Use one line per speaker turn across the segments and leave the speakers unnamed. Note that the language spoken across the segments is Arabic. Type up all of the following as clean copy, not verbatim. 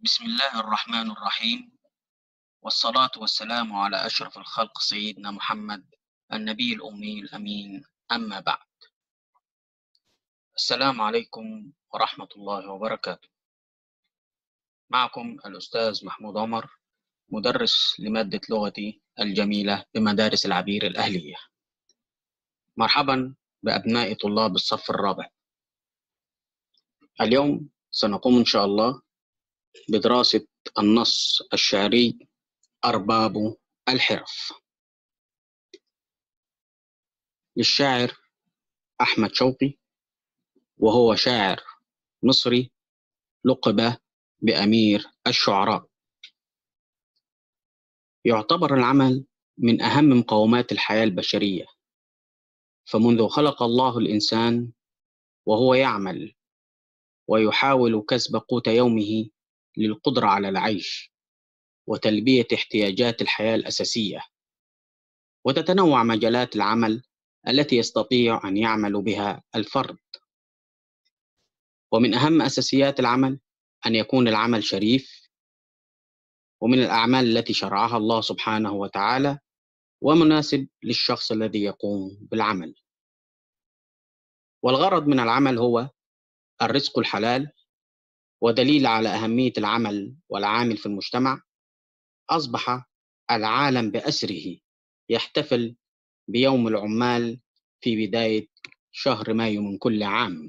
بسم الله الرحمن الرحيم، والصلاة والسلام على أشرف الخلق سيدنا محمد النبي الأمي الأمين. أما بعد، السلام عليكم ورحمة الله وبركاته. معكم الأستاذ محمود عمر، مدرس لمادة لغتي الجميلة بمدارس العبير الأهلية. مرحبا بأبناء طلاب الصف الرابع. اليوم سنقوم إن شاء الله بدراسة النص الشعري أرباب الحرف للشاعر أحمد شوقي، وهو شاعر مصري لقب بأمير الشعراء. يعتبر العمل من أهم مقومات الحياة البشرية، فمنذ خلق الله الإنسان وهو يعمل ويحاول كسب قوت يومه للقدرة على العيش وتلبية احتياجات الحياة الأساسية، وتتنوع مجالات العمل التي يستطيع أن يعمل بها الفرد. ومن أهم أساسيات العمل أن يكون العمل شريف، ومن الأعمال التي شرعها الله سبحانه وتعالى ومناسب للشخص الذي يقوم بالعمل. والغرض من العمل هو الرزق الحلال، ودليل على أهمية العمل والعامل في المجتمع أصبح العالم بأسره يحتفل بيوم العمال في بداية شهر مايو من كل عام.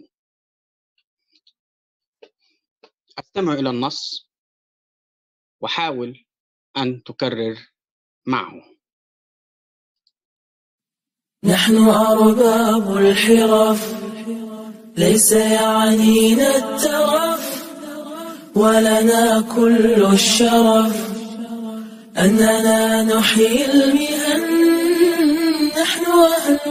استمع إلى النص وحاول أن تكرر معه.
نحن أرباب الحرف، ليس يعنينا الترف، ولنا كل الشرف أننا نحيي المهن. نحن أهل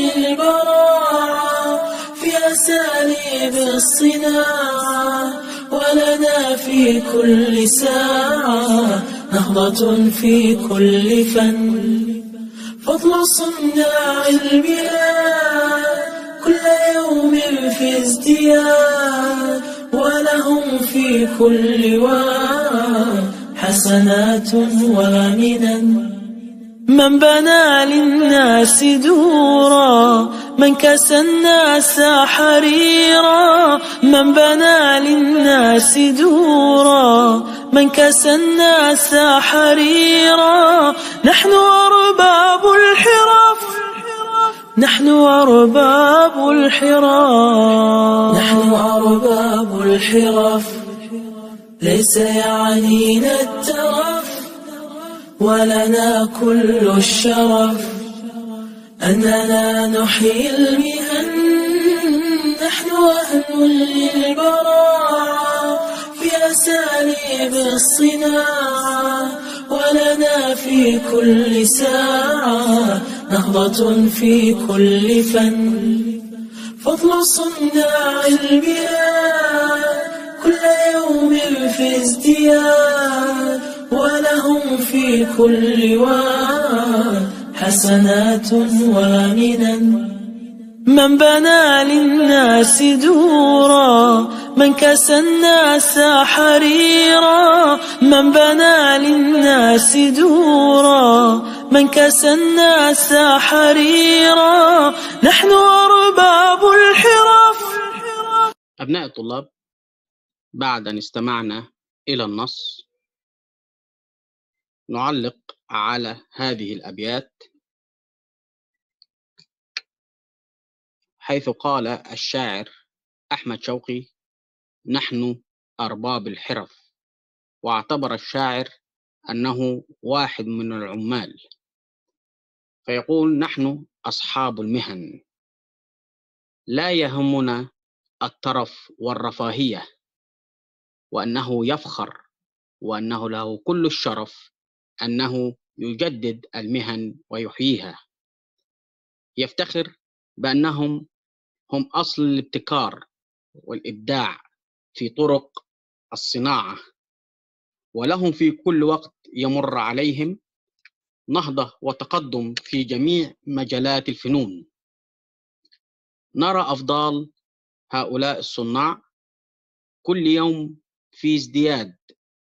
للبراعة في أساليب الصناعة، ولنا في كل ساعة نهضة في كل فن. فضل صناع البلاد كل يوم في ازدياد، ولهم في كل واد حسنات ومنن. من بنى للناس دورا، من كسى الناس حريرا. من بنى للناس دورا، من كسى الناس حريرا. نحن أرباب الحرف، نحن أرباب الحرف، نحن أرباب الحرف. ليس يعنينا الترف، ولنا كل الشرف أننا نحيي المهن. نحن أهل للبراعة في أساليب الصناعة، ولنا في كل ساعة نهضة في كل فن. فضل صناع البلاد كل يوم في ازدياد، ولهم في كل واد حسنات ومنن. من بنى للناس دورا، من كسى الناس حريرا. من بنى للناس دورا، من كسى الناس حريرا. نحن أرباب الحرف.
أبناء الطلاب، بعد أن استمعنا إلى النص نعلق على هذه الأبيات، حيث قال الشاعر أحمد شوقي: نحن أرباب الحرف. واعتبر الشاعر أنه واحد من العمال، فيقول: نحن أصحاب المهن، لا يهمنا الترف والرفاهية، وأنه يفخر وأنه له كل الشرف أنه يجدد المهن ويحييها. يفتخر بأنهم هم أصل الابتكار والإبداع في طرق الصناعة، ولهم في كل وقت يمر عليهم نهضة وتقدم في جميع مجالات الفنون. نرى أفضال هؤلاء الصناع كل يوم في ازدياد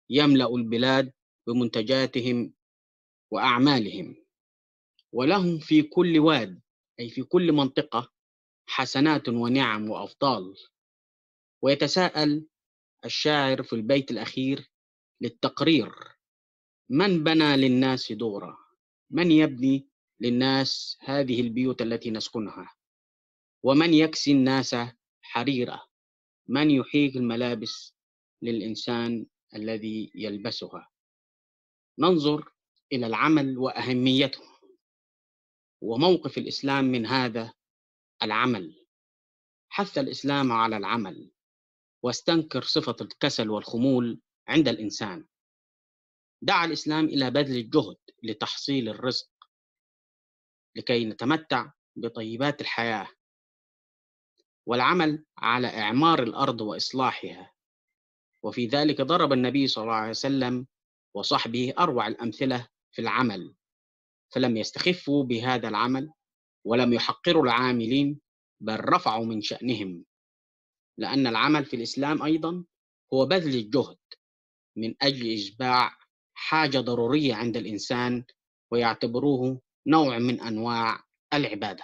يملأ البلاد بمنتجاتهم وأعمالهم، ولهم في كل واد أي في كل منطقة حسنات ونعم وأفضال. ويتساءل الشاعر في البيت الأخير للتقرير: من بنى للناس دورا؟ من يبني للناس هذه البيوت التي نسكنها؟ ومن يكسي الناس حريرة؟ من يحيي الملابس للإنسان الذي يلبسها؟ ننظر إلى العمل وأهميته وموقف الإسلام من هذا العمل. حث الإسلام على العمل واستنكر صفة الكسل والخمول عند الإنسان. دعا الإسلام إلى بذل الجهد لتحصيل الرزق لكي نتمتع بطيبات الحياة، والعمل على إعمار الأرض وإصلاحها. وفي ذلك ضرب النبي صلى الله عليه وسلم وصحبه أروع الأمثلة في العمل، فلم يستخفوا بهذا العمل ولم يحقروا العاملين، بل رفعوا من شأنهم، لأن العمل في الإسلام أيضا هو بذل الجهد من أجل إشباع حاجة ضرورية عند الإنسان، ويعتبروه نوع من أنواع العبادة.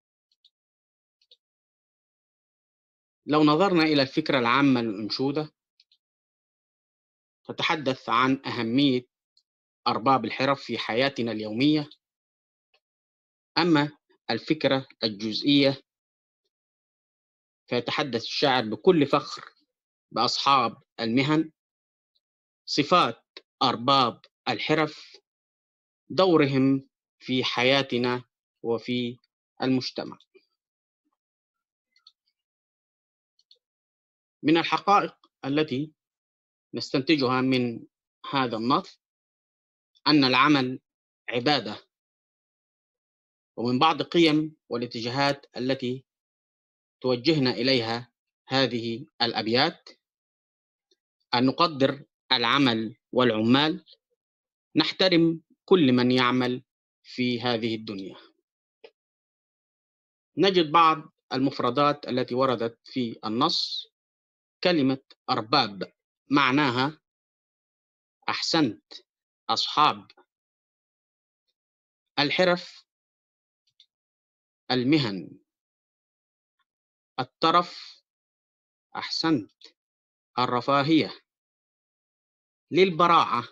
لو نظرنا إلى الفكرة العامة للأنشودة، تتحدث عن أهمية أرباب الحرف في حياتنا اليومية. أما الفكرة الجزئية فيتحدث الشاعر بكل فخر بأصحاب المهن، صفات أرباب الحرف، دورهم في حياتنا وفي المجتمع. من الحقائق التي نستنتجها من هذا النص أن العمل عبادة، ومن بعض القيم والاتجاهات التي توجهنا إليها هذه الأبيات أن نقدر العمل والعمال، نحترم كل من يعمل في هذه الدنيا. نجد بعض المفردات التي وردت في النص. كلمة أرباب معناها أحسنت، أصحاب. الحرف المهن. الترف أحسنت، الرفاهية. للبراعة،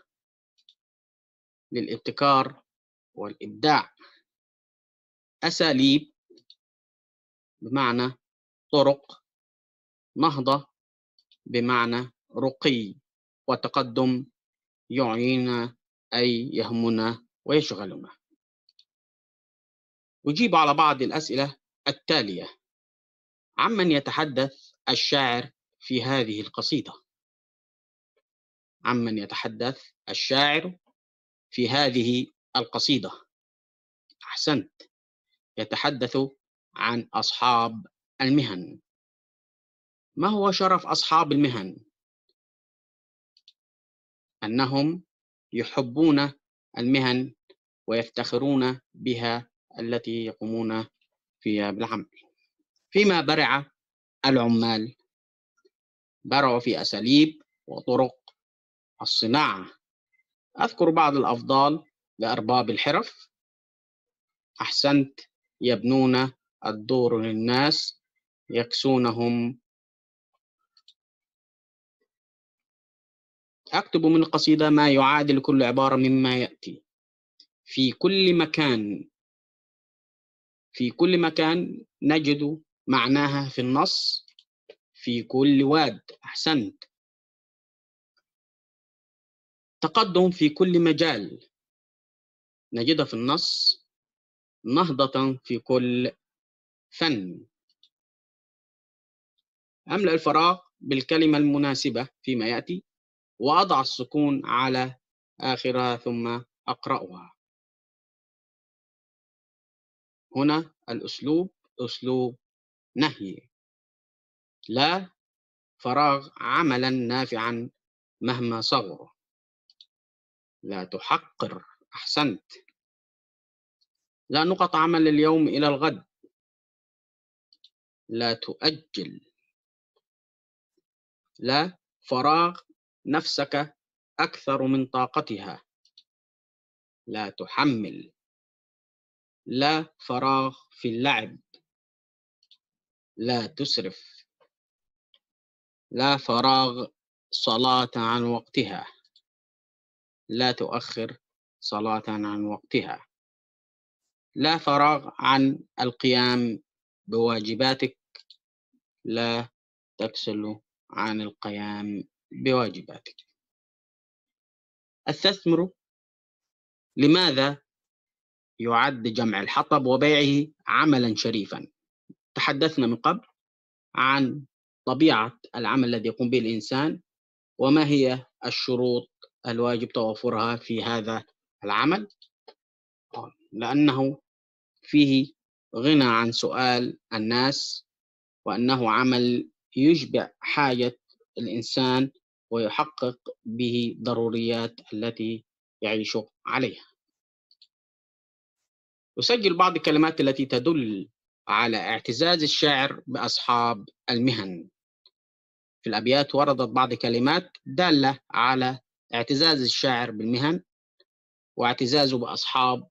للابتكار والإبداع. أساليب بمعنى طرق. نهضة بمعنى رقي وتقدم، يعنينا أي يهمنا ويشغلنا. أجيب على بعض الأسئلة التالية: عمن يتحدث الشاعر في هذه القصيدة؟ عمن يتحدث الشاعر في هذه القصيدة؟ أحسنت، يتحدث عن أصحاب المهن. ما هو شرف أصحاب المهن؟ أنهم يحبون المهن ويفتخرون بها التي يقومون فيها بالعمل. فيما برع العمال؟ برعوا في أساليب وطرق الصناعة. أذكر بعض الأفضال لأرباب الحرف. أحسنت، يبنون الدور للناس، يكسونهم. أكتب من القصيدة ما يعادل كل عبارة مما يأتي. في كل مكان. في كل مكان نجد معناها في النص. في كل واد. أحسنت. تقدم في كل مجال نجدها في النص. نهضة في كل فن. أملأ الفراغ بالكلمة المناسبة فيما يأتي، وأضع السكون على آخرها ثم أقرأها. هنا الأسلوب أسلوب نهي، لا فراغ عملا نافعا مهما صغر. لا تحقر. أحسنت. لا نقط عمل اليوم إلى الغد. لا تؤجل. لا فراغ نفسك أكثر من طاقتها، لا تحمل، لا فراغ في اللعب، لا تسرف، لا فراغ صلاة عن وقتها، لا تؤخر صلاة عن وقتها، لا فراغ عن القيام بواجباتك، لا تكسل عن القيام بواجباتك. استثمر. لماذا يعد جمع الحطب وبيعه عملا شريفا؟ تحدثنا من قبل عن طبيعة العمل الذي يقوم به الإنسان، وما هي الشروط الواجب توفرها في هذا العمل، لأنه فيه غنى عن سؤال الناس، وأنه عمل يشبع حاجة الإنسان ويحقق به ضروريات التي يعيش عليها. أسجل بعض الكلمات التي تدل على اعتزاز الشاعر بأصحاب المهن. في الأبيات وردت بعض كلمات دالة على اعتزاز الشاعر بالمهن واعتزازه بأصحاب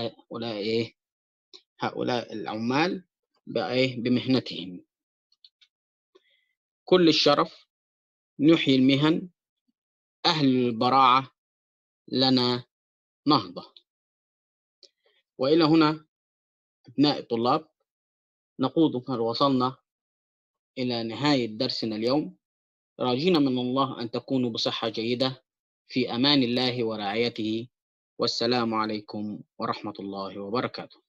هؤلاء العمال بمهنتهم. كل الشرف، نحيي المهن، أهل البراعة لنا نهضة. وإلى هنا أبناء الطلاب نقود قد وصلنا إلى نهاية درسنا اليوم، راجين من الله أن تكونوا بصحة جيدة، في أمان الله ورعايته، والسلام عليكم ورحمة الله وبركاته.